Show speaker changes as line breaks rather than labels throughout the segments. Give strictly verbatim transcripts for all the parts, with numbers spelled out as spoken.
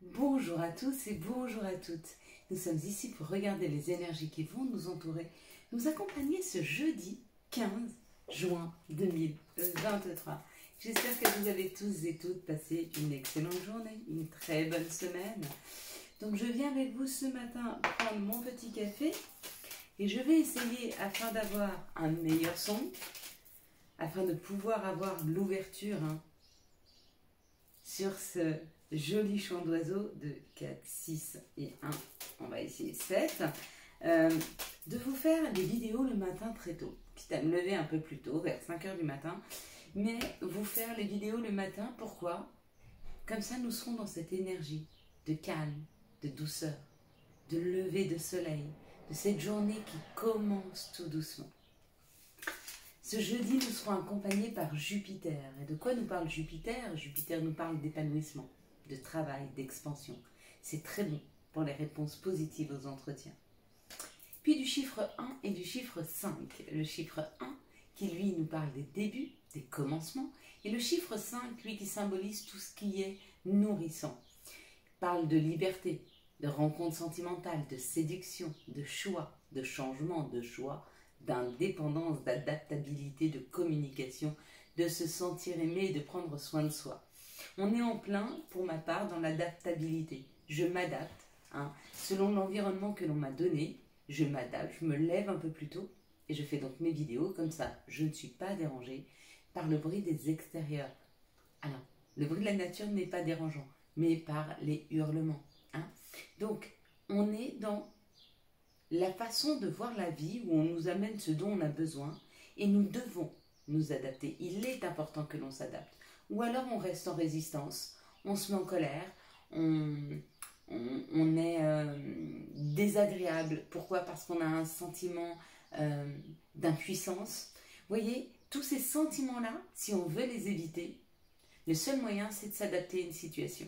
Bonjour à tous et bonjour à toutes. Nous sommes ici pour regarder les énergies qui vont nous entourer, nous accompagner ce jeudi quinze juin deux mille vingt-trois. J'espère que vous avez tous et toutes passé une excellente journée, une très bonne semaine. Donc je viens avec vous ce matin prendre mon petit café et je vais essayer, afin d'avoir un meilleur son, afin de pouvoir avoir l'ouverture hein, sur ce joli chant d'oiseau de quatre, six et un, on va essayer sept, euh, de vous faire des vidéos le matin très tôt, quitte à me lever un peu plus tôt, vers cinq heures du matin, mais vous faire les vidéos le matin, pourquoi? Comme ça nous serons dans cette énergie de calme, de douceur, de lever de soleil, de cette journée qui commence tout doucement. Ce jeudi, nous serons accompagnés par Jupiter. Et de quoi nous parle Jupiter? Jupiter nous parle d'épanouissement, de travail, d'expansion. C'est très bon pour les réponses positives aux entretiens. Puis du chiffre un et du chiffre cinq. Le chiffre un qui, lui, nous parle des débuts, des commencements. Et le chiffre cinq, lui, qui symbolise tout ce qui est nourrissant. Il parle de liberté, de rencontres sentimentales, de séduction, de choix, de changement, de choix, d'indépendance, d'adaptabilité, de communication, de se sentir aimé et de prendre soin de soi. On est en plein, pour ma part, dans l'adaptabilité. Je m'adapte, hein, selon l'environnement que l'on m'a donné, je m'adapte, je me lève un peu plus tôt et je fais donc mes vidéos comme ça. Je ne suis pas dérangée par le bruit des extérieurs. Alors, le bruit de la nature n'est pas dérangeant, mais par les hurlements. Hein. Donc, on est dans la façon de voir la vie où on nous amène ce dont on a besoin et nous devons nous adapter. Il est important que l'on s'adapte. Ou alors on reste en résistance, on se met en colère, on, on, on est euh, désagréable. Pourquoi? Parce qu'on a un sentiment euh, d'impuissance. Vous voyez, tous ces sentiments-là, si on veut les éviter, le seul moyen c'est de s'adapter à une situation.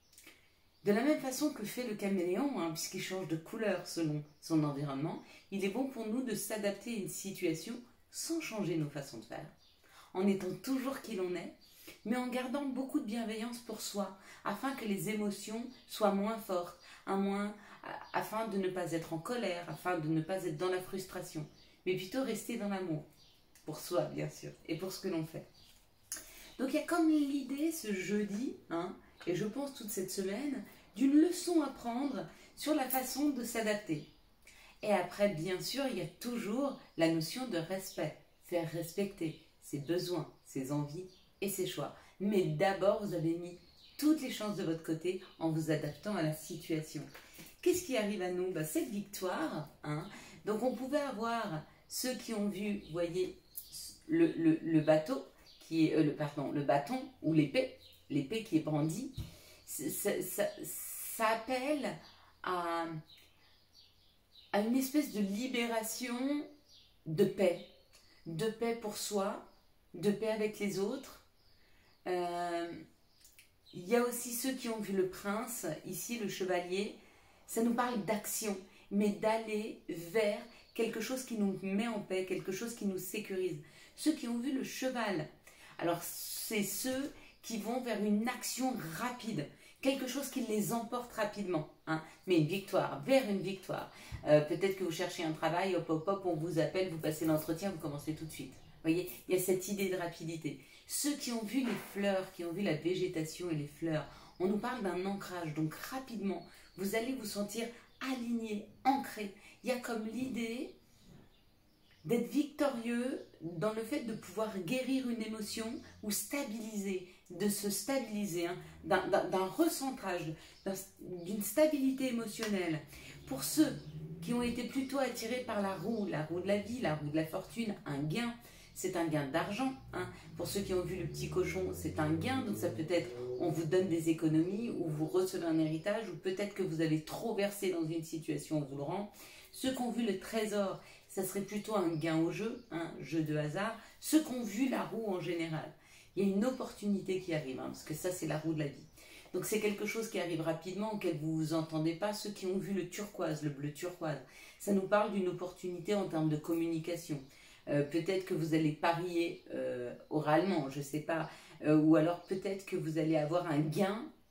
De la même façon que fait le caméléon, hein, puisqu'il change de couleur selon son environnement, il est bon pour nous de s'adapter à une situation sans changer nos façons de faire, en étant toujours qui l'on est, mais en gardant beaucoup de bienveillance pour soi, afin que les émotions soient moins fortes, à moins, afin de ne pas être en colère, afin de ne pas être dans la frustration, mais plutôt rester dans l'amour, pour soi bien sûr, et pour ce que l'on fait. Donc il y a comme l'idée ce jeudi, hein, et je pense toute cette semaine, d'une leçon à prendre sur la façon de s'adapter. Et après, bien sûr, il y a toujours la notion de respect, faire respecter ses besoins, ses envies et ses choix. Mais d'abord, vous avez mis toutes les chances de votre côté en vous adaptant à la situation. Qu'est-ce qui arrive à nous? Ben, cette victoire, hein, donc on pouvait avoir ceux qui ont vu, vous voyez, le, le, le bateau, qui est, euh, le, pardon, le bâton ou l'épée, l'épée qui est brandie, ça, ça, ça appelle à, à une espèce de libération de paix, de paix pour soi, de paix avec les autres. Euh, il y a aussi ceux qui ont vu le prince, ici le chevalier, ça nous parle d'action, mais d'aller vers quelque chose qui nous met en paix, quelque chose qui nous sécurise. Ceux qui ont vu le cheval, alors c'est ceux qui vont vers une action rapide, quelque chose qui les emporte rapidement, hein, mais une victoire, vers une victoire. Euh, Peut-être que vous cherchez un travail, hop hop hop, on vous appelle, vous passez l'entretien, vous commencez tout de suite. Vous voyez, il y a cette idée de rapidité. Ceux qui ont vu les fleurs, qui ont vu la végétation et les fleurs, on nous parle d'un ancrage, donc rapidement, vous allez vous sentir aligné, ancré. Il y a comme l'idée d'être victorieux dans le fait de pouvoir guérir une émotion ou stabiliser, de se stabiliser, hein, d'un recentrage, d'une stabilité émotionnelle. Pour ceux qui ont été plutôt attirés par la roue, la roue de la vie, la roue de la fortune, un gain, c'est un gain d'argent. Hein. Pour ceux qui ont vu le petit cochon, c'est un gain, donc ça peut être on vous donne des économies ou vous recevez un héritage ou peut-être que vous avez trop versé dans une situation, on vous le rend. Ceux qui ont vu le trésor, ça serait plutôt un gain au jeu, un jeu de hasard. Ceux qui ont vu la roue en général, il y a une opportunité qui arrive, hein, parce que ça c'est la roue de la vie. Donc c'est quelque chose qui arrive rapidement, auquel vous ne vous entendez pas. Ceux qui ont vu le turquoise, le bleu turquoise, ça nous parle d'une opportunité en termes de communication. Euh, peut-être que vous allez parier euh, oralement, je ne sais pas, euh, ou alors peut-être que vous allez avoir un gain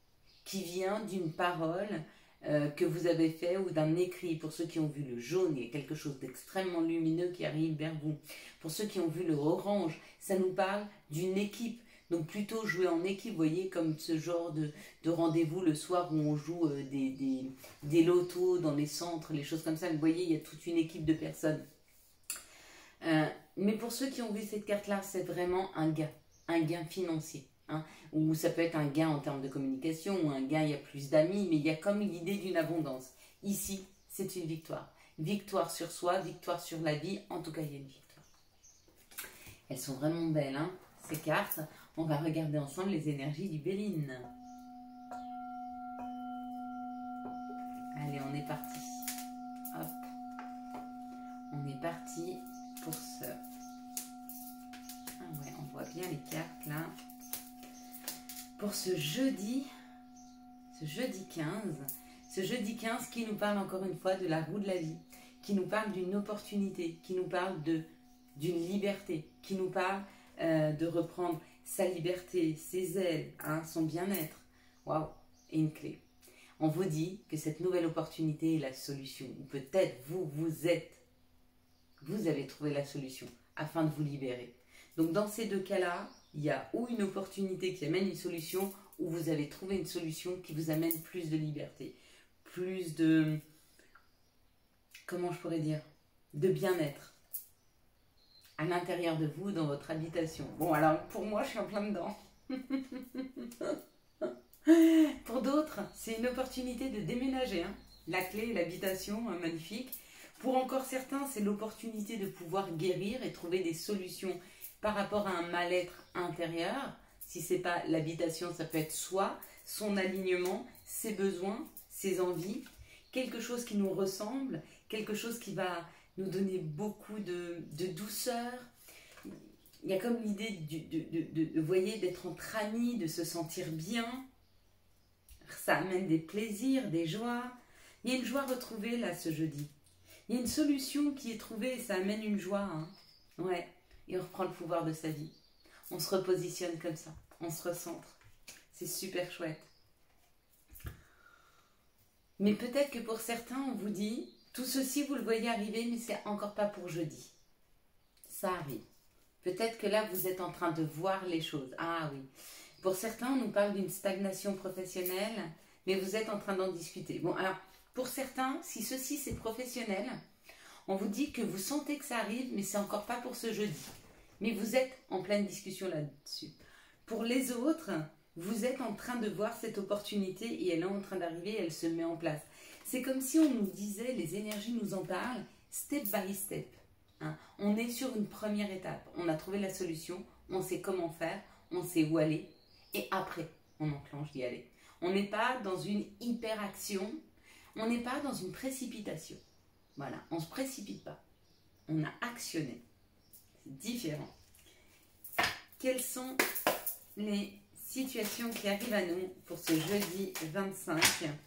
qui vient d'une parole euh, que vous avez fait ou d'un écrit. Pour ceux qui ont vu le jaune, il y a quelque chose d'extrêmement lumineux qui arrive vers vous. Pour ceux qui ont vu le orange, ça nous parle d'une équipe. Donc plutôt jouer en équipe, vous voyez, comme ce genre de, de rendez-vous le soir où on joue euh, des, des, des lotos dans les centres, les choses comme ça. Vous voyez, il y a toute une équipe de personnes. Euh, mais pour ceux qui ont vu cette carte-là, c'est vraiment un gain, un gain financier. Hein, ou ça peut être un gain en termes de communication, ou un gain, il y a plus d'amis, mais il y a comme l'idée d'une abondance. Ici, c'est une victoire. Victoire sur soi, victoire sur la vie, en tout cas, il y a une victoire. Elles sont vraiment belles, hein, ces cartes. On va regarder ensemble les énergies du Béline. Allez, on est parti. Hop. On est parti pour ce... Ah ouais, on voit bien les cartes là. Pour ce jeudi, ce jeudi quinze, ce jeudi quinze qui nous parle encore une fois de la roue de la vie, qui nous parle d'une opportunité, qui nous parle de d'une liberté, qui nous parle euh, de reprendre sa liberté, ses ailes, hein, son bien-être. Waouh, et une clé. On vous dit que cette nouvelle opportunité est la solution. Ou peut-être vous, vous êtes, vous avez trouvé la solution afin de vous libérer. Donc dans ces deux cas-là, il y a ou une opportunité qui amène une solution, ou vous avez trouvé une solution qui vous amène plus de liberté, plus de, comment je pourrais dire, de bien-être à l'intérieur de vous, dans votre habitation. Bon, alors pour moi, je suis en plein dedans. Pour d'autres, c'est une opportunité de déménager. Hein. La clé, l'habitation, hein, magnifique. Pour encore certains, c'est l'opportunité de pouvoir guérir et trouver des solutions par rapport à un mal-être intérieur. Si ce n'est pas l'habitation, ça peut être soi, son alignement, ses besoins, ses envies, quelque chose qui nous ressemble, quelque chose qui va nous donner beaucoup de, de douceur. Il y a comme l'idée, de, de, de, de, vous voyez, d'être entre amis, de se sentir bien. Ça amène des plaisirs, des joies. Il y a une joie retrouvée là ce jeudi. Il y a une solution qui est trouvée et ça amène une joie. Hein. Ouais. Et on reprend le pouvoir de sa vie. On se repositionne comme ça. On se recentre. C'est super chouette. Mais peut-être que pour certains, on vous dit, tout ceci, vous le voyez arriver, mais c'est encore pas pour jeudi. Ça arrive. Peut-être que là, vous êtes en train de voir les choses. Ah oui. Pour certains, on nous parle d'une stagnation professionnelle, mais vous êtes en train d'en discuter. Bon, alors, pour certains, si ceci, c'est professionnel, on vous dit que vous sentez que ça arrive, mais c'est encore pas pour ce jeudi. Mais vous êtes en pleine discussion là-dessus. Pour les autres, vous êtes en train de voir cette opportunité et elle est en train d'arriver, elle se met en place. C'est comme si on nous disait, les énergies nous en parlent, step by step. Hein. On est sur une première étape. On a trouvé la solution, on sait comment faire, on sait où aller. Et après, on enclenche d'y aller. On n'est pas dans une hyper-action, on n'est pas dans une précipitation. Voilà, on ne se précipite pas. On a actionné. C'est différent. Quelles sont les situations qui arrivent à nous pour ce jeudi vingt-cinq?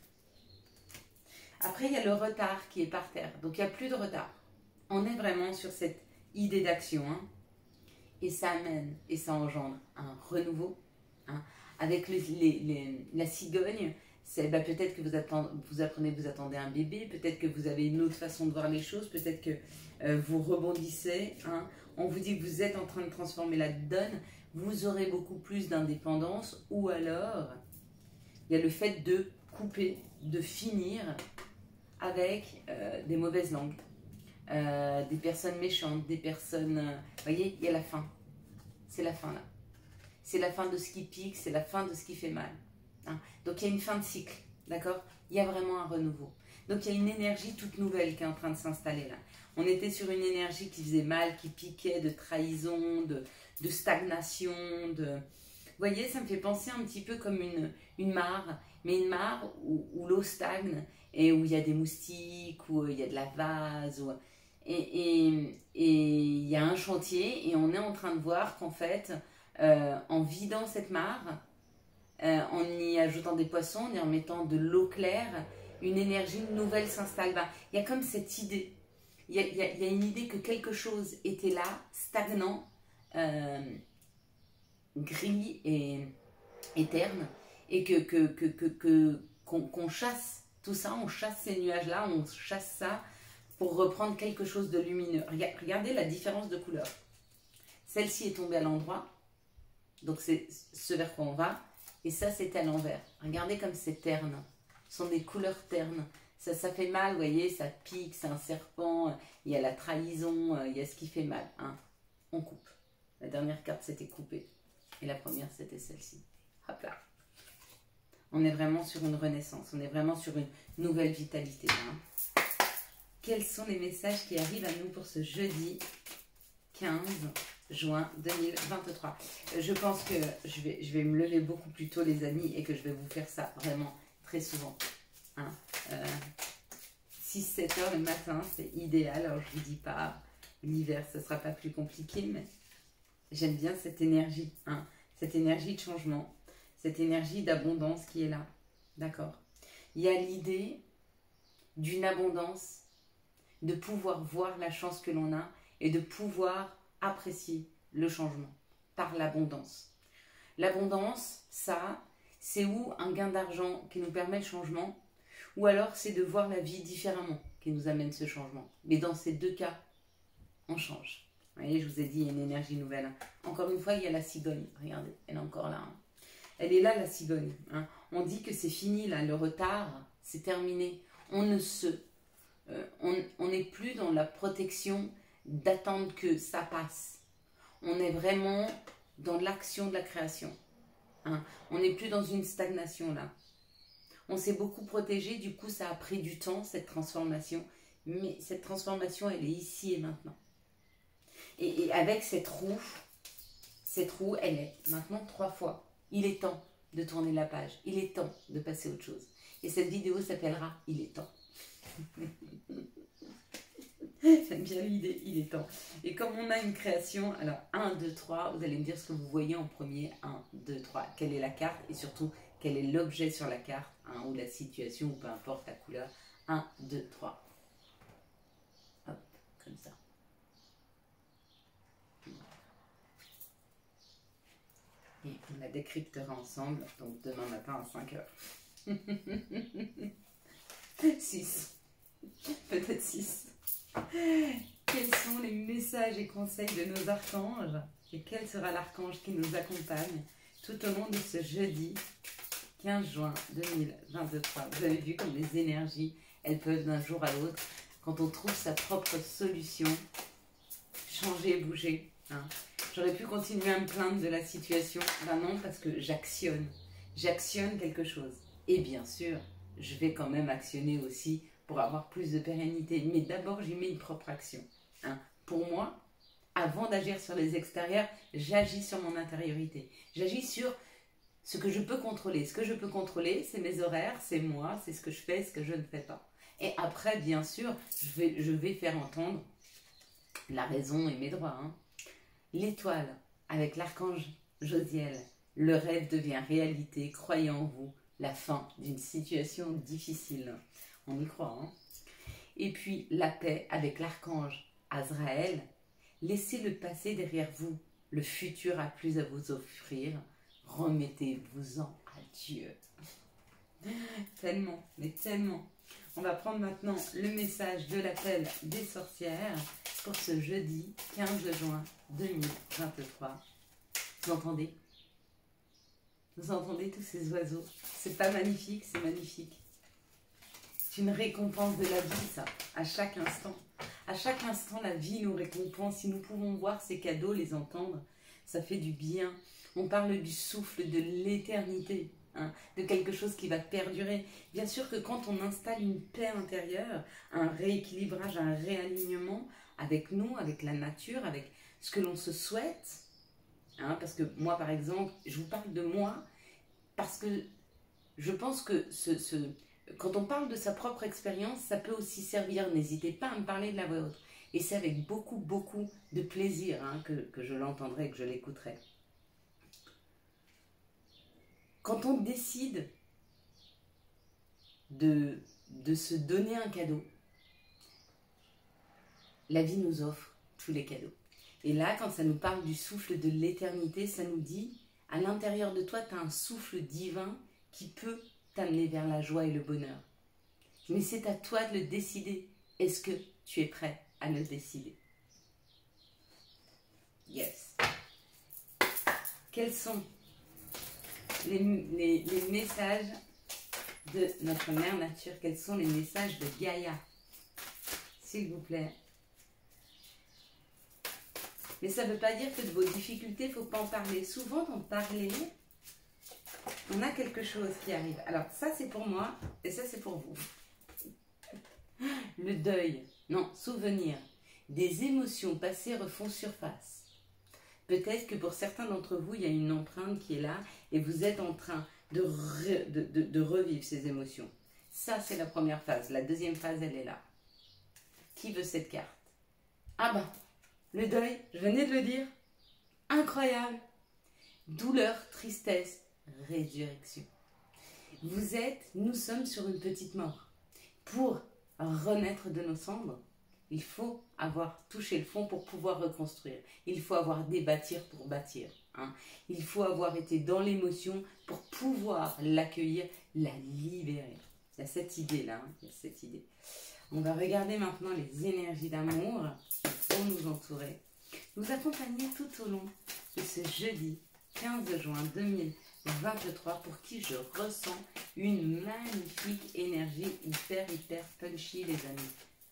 Après, il y a le retard qui est par terre. Donc, il n'y a plus de retard. On est vraiment sur cette idée d'action. Hein. Et ça amène et ça engendre un renouveau. Hein. Avec les, les, les, la cigogne, c'est bah, peut-être que vous, attend, vous apprenez, vous attendez un bébé, peut-être que vous avez une autre façon de voir les choses, peut-être que euh, vous rebondissez. Hein. On vous dit que vous êtes en train de transformer la donne, vous aurez beaucoup plus d'indépendance, ou alors il y a le fait de couper, de finir avec euh, des mauvaises langues, euh, des personnes méchantes, des personnes... Euh, vous voyez, il y a la fin. C'est la fin là. C'est la fin de ce qui pique, c'est la fin de ce qui fait mal. Hein. Donc il y a une fin de cycle, d'accord? Il y a vraiment un renouveau. Donc il y a une énergie toute nouvelle qui est en train de s'installer là. On était sur une énergie qui faisait mal, qui piquait, de trahison, de, de stagnation, de... Vous voyez, ça me fait penser un petit peu comme une, une mare, mais une mare où, où l'eau stagne et où il y a des moustiques, où il y a de la vase, où... et, et, et il y a un chantier et on est en train de voir qu'en fait, euh, en vidant cette mare, euh, en y ajoutant des poissons, en y mettant de l'eau claire, une énergie nouvelle s'installe. Ben, il y a comme cette idée, il y a, il y a, il y a une idée que quelque chose était là, stagnant, euh, gris et, et terne, et que que, que, que, que, qu'on, qu'on chasse tout ça, on chasse ces nuages-là, on chasse ça pour reprendre quelque chose de lumineux. Regardez la différence de couleur. Celle-ci est tombée à l'endroit, donc c'est ce vers quoi on va, et ça c'est à l'envers. Regardez comme c'est terne, ce sont des couleurs ternes. Ça, ça fait mal, vous voyez, ça pique, c'est un serpent, il y a la trahison, il y a ce qui fait mal. Hein. On coupe. La dernière carte c'était coupée, et la première c'était celle-ci. Hop là. On est vraiment sur une renaissance, on est vraiment sur une nouvelle vitalité. Hein. Quels sont les messages qui arrivent à nous pour ce jeudi quinze juin deux mille vingt-trois? Je pense que je vais, je vais me lever beaucoup plus tôt les amis et que je vais vous faire ça vraiment très souvent. Hein. Euh, six sept heures le matin, c'est idéal. Alors je ne vous dis pas, l'hiver, ce ne sera pas plus compliqué, mais j'aime bien cette énergie, hein. Cette énergie de changement. Cette énergie d'abondance qui est là, d'accord? Il y a l'idée d'une abondance, de pouvoir voir la chance que l'on a et de pouvoir apprécier le changement par l'abondance. L'abondance, ça, c'est où un gain d'argent qui nous permet le changement, ou alors c'est de voir la vie différemment qui nous amène ce changement. Mais dans ces deux cas, on change. Vous voyez, je vous ai dit, il y a une énergie nouvelle. Encore une fois, il y a la cigogne. Regardez, elle est encore là. Hein. Elle est là, la cigogne. Hein. On dit que c'est fini, là, le retard, c'est terminé. On ne se... Euh, on n'est plus dans la protection d'attendre que ça passe. On est vraiment dans l'action de la création. Hein. On n'est plus dans une stagnation, là. On s'est beaucoup protégé, du coup, ça a pris du temps, cette transformation. Mais cette transformation, elle est ici et maintenant. Et, et avec cette roue, cette roue, elle est maintenant trois fois. Il est temps de tourner la page. Il est temps de passer à autre chose. Et cette vidéo s'appellera « Il est temps ». J'aime bien l'idée, il est temps. Et comme on a une création, alors un, deux, trois, vous allez me dire ce que vous voyez en premier. un, deux, trois. Quelle est la carte et surtout, quel est l'objet sur la carte, hein, ou la situation, ou peu importe la couleur. un, deux, trois. Hop, comme ça. Et on la décryptera ensemble, donc demain matin à cinq heures. six. Peut-être six. Quels sont les messages et conseils de nos archanges? Et quel sera l'archange qui nous accompagne tout au long de ce jeudi quinze juin deux mille vingt-trois? Vous avez vu comme les énergies, elles peuvent d'un jour à l'autre, quand on trouve sa propre solution, changer, bouger. Hein. J'aurais pu continuer à me plaindre de la situation. Ben non, parce que j'actionne. J'actionne quelque chose. Et bien sûr, je vais quand même actionner aussi pour avoir plus de pérennité. Mais d'abord, j'y mets une propre action. Hein. Pour moi, avant d'agir sur les extérieurs, j'agis sur mon intériorité. J'agis sur ce que je peux contrôler. Ce que je peux contrôler, c'est mes horaires, c'est moi, c'est ce que je fais, ce que je ne fais pas. Et après, bien sûr, je vais, je vais faire entendre la raison et mes droits. Hein. L'étoile, avec l'archange Josiel, le rêve devient réalité, croyez en vous, la fin d'une situation difficile. On y croit, hein. Et puis la paix avec l'archange Azraël, laissez le passé derrière vous, le futur a plus à vous offrir, remettez-vous-en à Dieu. Tellement, mais tellement. On va prendre maintenant le message de l'appel des sorcières pour ce jeudi quinze juin deux mille vingt-trois. Vous entendez? Vous entendez tous ces oiseaux? C'est pas magnifique, c'est magnifique. C'est une récompense de la vie, ça, à chaque instant. À chaque instant, la vie nous récompense. Si nous pouvons voir ces cadeaux, les entendre, ça fait du bien. On parle du souffle de l'éternité, hein, de quelque chose qui va perdurer. Bien sûr que quand on installe une paix intérieure, un rééquilibrage, un réalignement avec nous, avec la nature, avec ce que l'on se souhaite, hein, parce que moi, par exemple, je vous parle de moi, parce que je pense que ce... ce quand on parle de sa propre expérience, ça peut aussi servir. N'hésitez pas à me parler de la vôtre. Et c'est avec beaucoup, beaucoup de plaisir, hein, que, que je l'entendrai, que je l'écouterai. Quand on décide de, de se donner un cadeau, la vie nous offre tous les cadeaux. Et là, quand ça nous parle du souffle de l'éternité, ça nous dit, à l'intérieur de toi, tu as un souffle divin qui peut t'amener vers la joie et le bonheur. Mais c'est à toi de le décider. Est-ce que tu es prêt à le décider? Yes. Quels sont les, les, les messages de notre mère nature? Quels sont les messages de Gaïa? S'il vous plaît. Mais ça ne veut pas dire que de vos difficultés, il ne faut pas en parler. Souvent, d'en parler, on a quelque chose qui arrive. Alors, ça, c'est pour moi et ça, c'est pour vous. Le deuil, non, souvenir. Des émotions passées refont surface. Peut-être que pour certains d'entre vous, il y a une empreinte qui est là et vous êtes en train de, re, de, de, de revivre ces émotions. Ça, c'est la première phase. La deuxième phase, elle est là. Qui veut cette carte? Ah bah, le deuil, je venais de le dire. Incroyable. Douleur, tristesse, résurrection. Vous êtes, nous sommes sur une petite mort. Pour renaître de nos cendres, il faut avoir touché le fond pour pouvoir reconstruire. Il faut avoir débâtir pour bâtir. Hein. Il faut avoir été dans l'émotion pour pouvoir l'accueillir, la libérer. Il y a cette idée-là. Hein. Il y a cette idée. On va regarder maintenant les énergies d'amour qui vont nous entourer. Nous accompagner tout au long de ce jeudi quinze juin deux mille vingt-trois pour qui je ressens une magnifique énergie hyper hyper punchy les amis.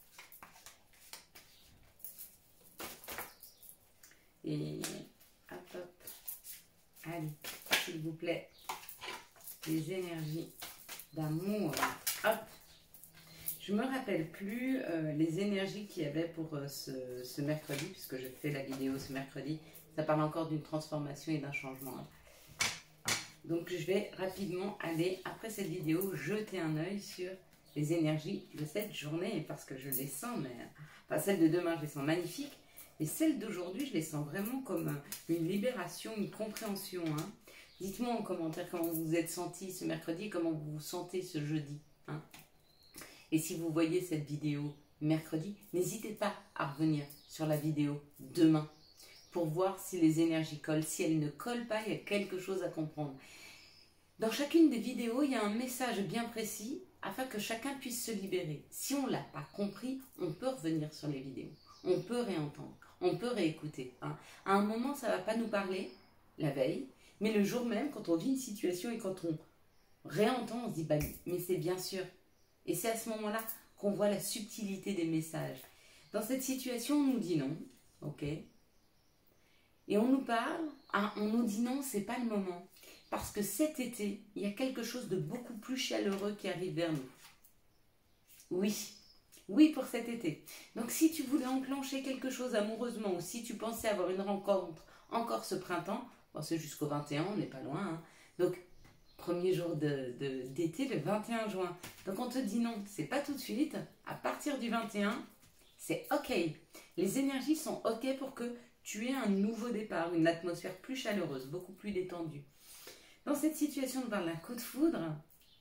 Et hop hop, allez, s'il vous plaît, les énergies d'amour. Hop, je me rappelle plus euh, les énergies qu'il y avait pour euh, ce, ce mercredi, puisque je fais la vidéo ce mercredi. Ça parle encore d'une transformation et d'un changement. Donc je vais rapidement aller, après cette vidéo, jeter un œil sur les énergies de cette journée, parce que je les sens, mais enfin celles de demain, je les sens magnifiques, et celles d'aujourd'hui, je les sens vraiment comme une libération, une compréhension. Hein. Dites-moi en commentaire comment vous vous êtes senti ce mercredi, comment vous vous sentez ce jeudi. Hein. Et si vous voyez cette vidéo mercredi, n'hésitez pas à revenir sur la vidéo demain pour voir si les énergies collent. Si elles ne collent pas, il y a quelque chose à comprendre. Dans chacune des vidéos, il y a un message bien précis afin que chacun puisse se libérer. Si on ne l'a pas compris, on peut revenir sur les vidéos. On peut réentendre, on peut réécouter. Hein. À un moment, ça ne va pas nous parler, la veille, mais le jour même, quand on vit une situation et quand on réentend, on se dit, bah, mais c'est bien sûr. Et c'est à ce moment-là qu'on voit la subtilité des messages. Dans cette situation, on nous dit non, ok. Et on nous parle, hein, on nous dit non, c'est pas le moment. Parce que cet été, il y a quelque chose de beaucoup plus chaleureux qui arrive vers nous. Oui, oui pour cet été. Donc si tu voulais enclencher quelque chose amoureusement ou si tu pensais avoir une rencontre encore ce printemps, bon, c'est jusqu'au vingt et un, on n'est pas loin. Hein. Donc, premier jour de, de, d'été, le vingt et un juin. Donc on te dit non, c'est pas tout de suite. À partir du vingt et un, c'est ok. Les énergies sont ok pour que tu aies un nouveau départ, une atmosphère plus chaleureuse, beaucoup plus détendue. Dans cette situation, on parle d'un coup de foudre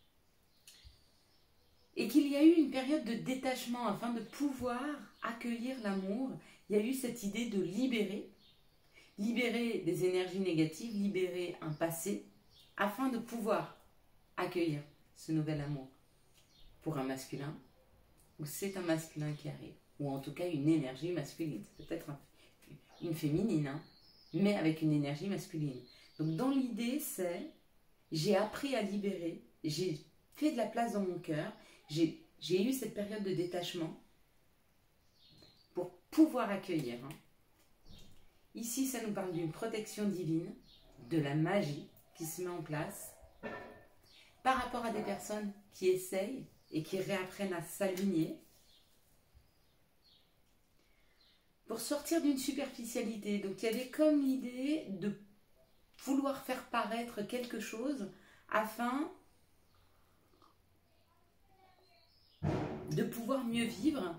et qu'il y a eu une période de détachement afin de pouvoir accueillir l'amour. Il y a eu cette idée de libérer, libérer des énergies négatives, libérer un passé afin de pouvoir accueillir ce nouvel amour. Pour un masculin, ou c'est un masculin qui arrive, ou en tout cas une énergie masculine, c'est peut-être un une féminine, hein, mais avec une énergie masculine. Donc dans l'idée, c'est, j'ai appris à libérer, j'ai fait de la place dans mon cœur, j'ai eu cette période de détachement pour pouvoir accueillir. Hein. Ici, ça nous parle d'une protection divine, de la magie qui se met en place par rapport à des personnes qui essayent et qui réapprennent à s'aligner pour sortir d'une superficialité. Donc il y avait comme l'idée de vouloir faire paraître quelque chose afin de pouvoir mieux vivre,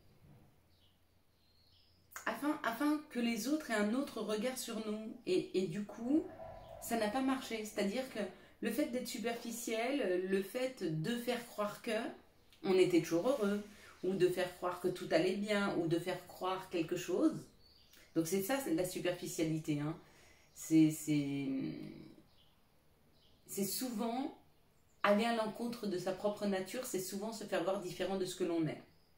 afin, afin que les autres aient un autre regard sur nous. Et, et du coup, ça n'a pas marché. C'est-à-dire que le fait d'être superficiel, le fait de faire croire que on était toujours heureux, ou de faire croire que tout allait bien, ou de faire croire quelque chose. Donc c'est ça, c'est la superficialité. Hein. C'est souvent aller à l'encontre de sa propre nature, c'est souvent se faire voir différent de ce que l'on est.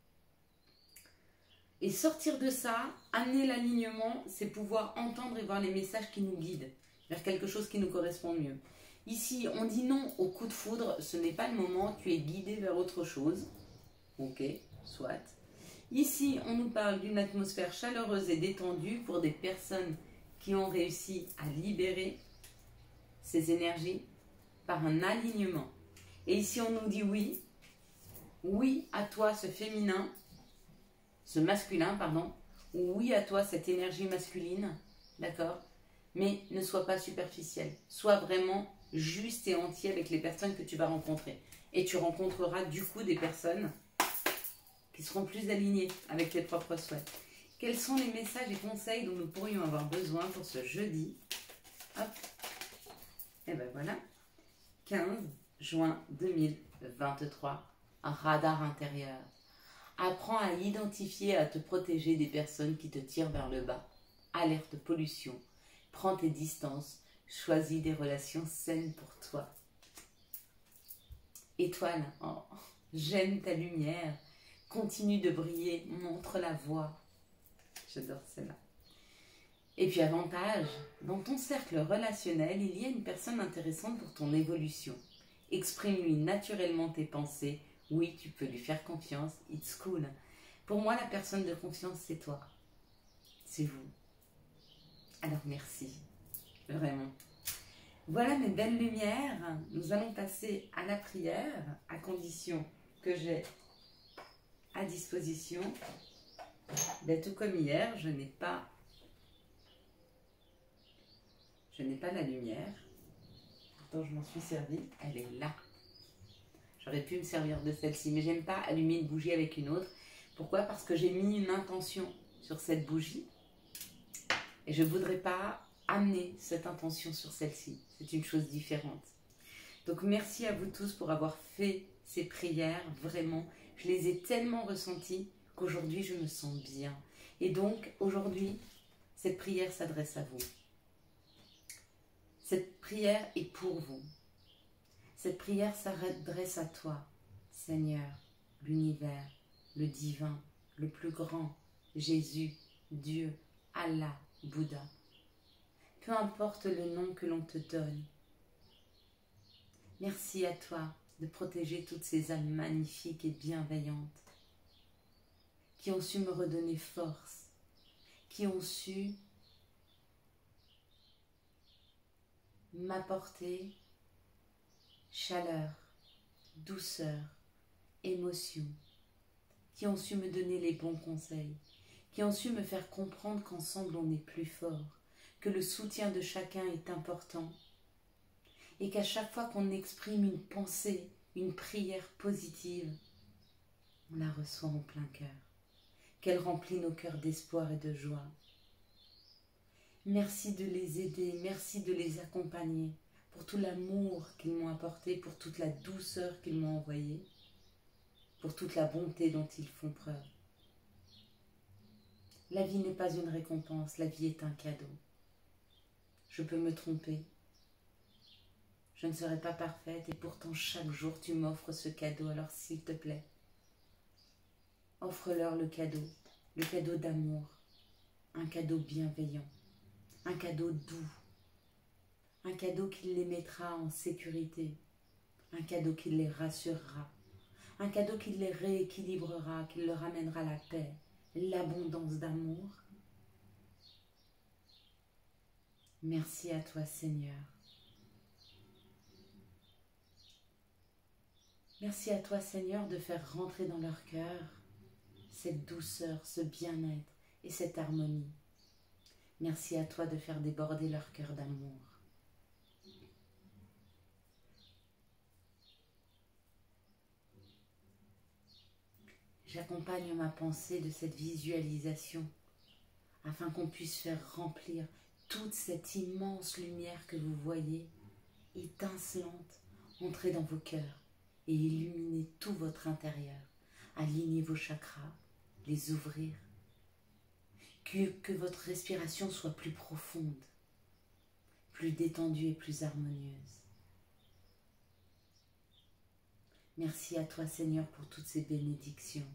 Et sortir de ça, amener l'alignement, c'est pouvoir entendre et voir les messages qui nous guident vers quelque chose qui nous correspond mieux. Ici, on dit non au coup de foudre, ce n'est pas le moment, tu es guidé vers autre chose. Ok, soit. Ici, on nous parle d'une atmosphère chaleureuse et détendue pour des personnes qui ont réussi à libérer ces énergies par un alignement. Et ici, on nous dit oui, oui à toi ce féminin, ce masculin, pardon, ou oui à toi cette énergie masculine, d'accord? Mais ne sois pas superficiel, sois vraiment juste et entier avec les personnes que tu vas rencontrer. Et tu rencontreras du coup des personnes qui seront plus alignées avec tes propres souhaits. Quels sont les messages et conseils dont nous pourrions avoir besoin pour ce jeudi? Hop. Et ben voilà, quinze juin deux mille vingt-trois, un radar intérieur. Apprends à identifier et à te protéger des personnes qui te tirent vers le bas. Alerte pollution. Prends tes distances. Choisis des relations saines pour toi. Étoile, oh, j'aime ta lumière. Continue de briller. Montre la voie. J'adore celle-là. Et puis avantage, dans ton cercle relationnel, il y a une personne intéressante pour ton évolution. Exprime-lui naturellement tes pensées. Oui, tu peux lui faire confiance. It's cool. Pour moi, la personne de confiance, c'est toi. C'est vous. Alors, merci. Vraiment. Voilà mes belles lumières. Nous allons passer à la prière, à condition que j'ai à disposition. Ben, tout comme hier, je n'ai pas, je n'ai pas la lumière. Pourtant, je m'en suis servie. Elle est là. J'aurais pu me servir de celle-ci, mais j'aime pas allumer une bougie avec une autre. Pourquoi? Parce que j'ai mis une intention sur cette bougie et je ne voudrais pas amener cette intention sur celle-ci. C'est une chose différente. Donc merci à vous tous pour avoir fait ces prières, vraiment. Je les ai tellement ressenties qu'aujourd'hui je me sens bien. Et donc aujourd'hui, cette prière s'adresse à vous. Cette prière est pour vous. Cette prière s'adresse à toi, Seigneur, l'univers, le divin, le plus grand, Jésus, Dieu, Allah, Bouddha. Peu importe le nom que l'on te donne. Merci à toi de protéger toutes ces âmes magnifiques et bienveillantes qui ont su me redonner force, qui ont su m'apporter chaleur, douceur, émotion, qui ont su me donner les bons conseils, qui ont su me faire comprendre qu'ensemble on est plus fort, que le soutien de chacun est important et qu'à chaque fois qu'on exprime une pensée, une prière positive, on la reçoit en plein cœur, qu'elle remplit nos cœurs d'espoir et de joie. Merci de les aider, merci de les accompagner, pour tout l'amour qu'ils m'ont apporté, pour toute la douceur qu'ils m'ont envoyée, pour toute la bonté dont ils font preuve. La vie n'est pas une récompense, la vie est un cadeau. Je peux me tromper, je ne serai pas parfaite et pourtant chaque jour tu m'offres ce cadeau, alors s'il te plaît, offre-leur le cadeau, le cadeau d'amour, un cadeau bienveillant, un cadeau doux, un cadeau qui les mettra en sécurité, un cadeau qui les rassurera, un cadeau qui les rééquilibrera, qui leur amènera la paix, l'abondance d'amour. Merci à toi, Seigneur. Merci à toi, Seigneur, de faire rentrer dans leur cœur cette douceur, ce bien-être et cette harmonie. Merci à toi de faire déborder leur cœur d'amour. J'accompagne ma pensée de cette visualisation afin qu'on puisse faire remplir toute cette immense lumière que vous voyez, étincelante, entrer dans vos cœurs et illuminer tout votre intérieur. Aligner vos chakras, les ouvrir. Que, que votre respiration soit plus profonde, plus détendue et plus harmonieuse. Merci à toi, Seigneur, pour toutes ces bénédictions.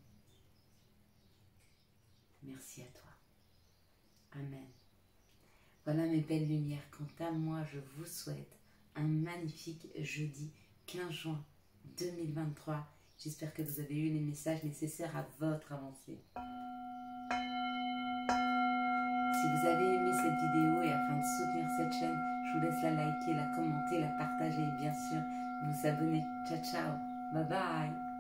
Merci à toi. Amen. Voilà mes belles lumières. Quant à moi, je vous souhaite un magnifique jeudi quinze juin deux mille vingt-trois. J'espère que vous avez eu les messages nécessaires à votre avancée. Si vous avez aimé cette vidéo et afin de soutenir cette chaîne, je vous laisse la liker, la commenter, la partager et bien sûr vous abonner. Ciao, ciao. Bye bye.